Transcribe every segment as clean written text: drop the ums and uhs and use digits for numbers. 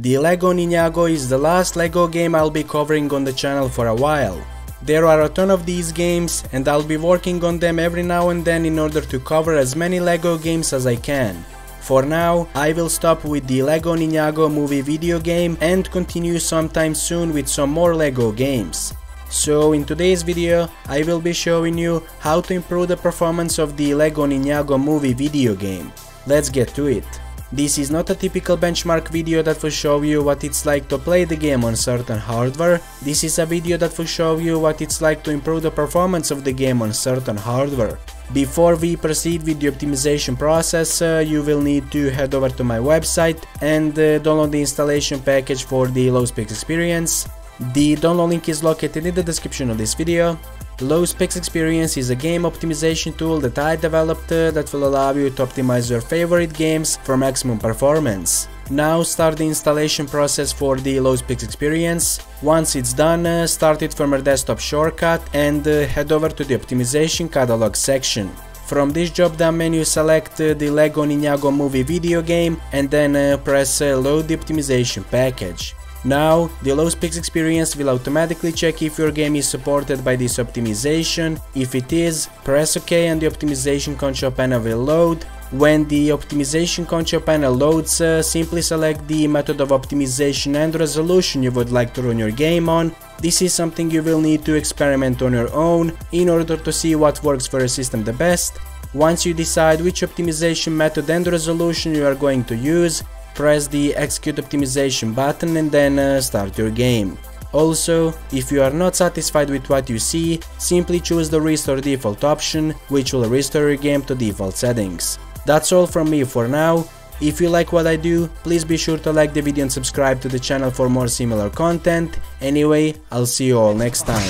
The LEGO Ninjago is the last LEGO game I'll be covering on the channel for a while. There are a ton of these games and I'll be working on them every now and then in order to cover as many LEGO games as I can. For now, I will stop with the LEGO Ninjago movie video game and continue sometime soon with some more LEGO games. So in today's video, I will be showing you how to improve the performance of the LEGO Ninjago movie video game. Let's get to it. This is not a typical benchmark video that will show you what it's like to play the game on certain hardware. This is a video that will show you what it's like to improve the performance of the game on certain hardware. Before we proceed with the optimization process, you will need to head over to my website and download the installation package for the LowSpecs Experience. The download link is located in the description of this video. LowSpecs Experience is a game optimization tool that I developed that will allow you to optimize your favorite games for maximum performance. Now start the installation process for the LowSpecs Experience. Once it's done, start it from your desktop shortcut and head over to the optimization catalog section. From this drop down menu, select the LEGO Ninjago movie video game and then press load the optimization package. Now, the LowSpecs Experience will automatically check if your game is supported by this optimization. If it is, press OK and the optimization control panel will load. When the optimization control panel loads, simply select the method of optimization and resolution you would like to run your game on. This is something you will need to experiment on your own in order to see what works for your system the best. Once you decide which optimization method and resolution you are going to use, press the execute optimization button and then start your game. Also, if you are not satisfied with what you see, simply choose the restore default option, which will restore your game to default settings. That's all from me for now. If you like what I do, please be sure to like the video and subscribe to the channel for more similar content. Anyway, I'll see you all next time.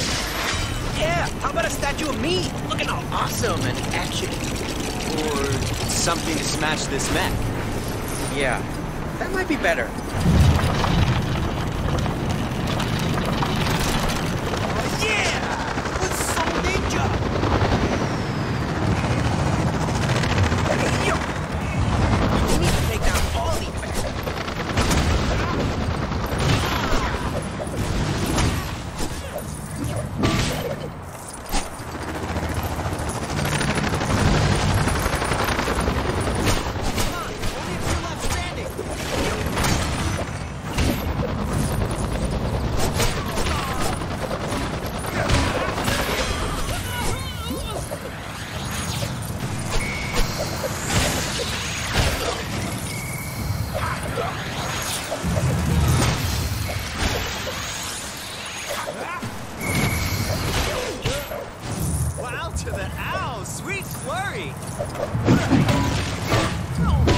Yeah, how about a statue of me? Looking all awesome and action. Or something to smash this mech. Yeah. That might be better. Oh yeah! Let's so ninja! You need to take down all these bad. Wow to the ow! Sweet flurry!